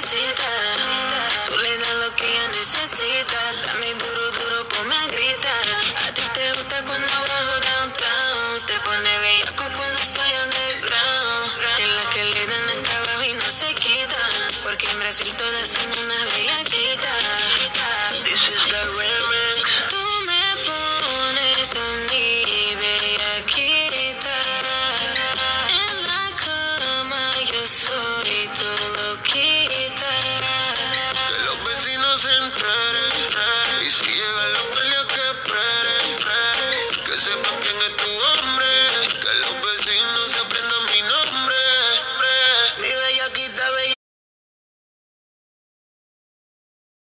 mamacita. Tú le das lo que ella necesita. Dame duro, duro, ponme a gritar. A ti te gusta cuando bajo downtown. Te pone bellaco cuando soy underground. En la que le dan hasta abajo y no se quita. Porque en Brasil todas son unas bellaquitas. This is the remix. Tú me pones a mí bellaquita. En la cama yo soy tu loquita. Que los vecinos se enteren. Y si llega la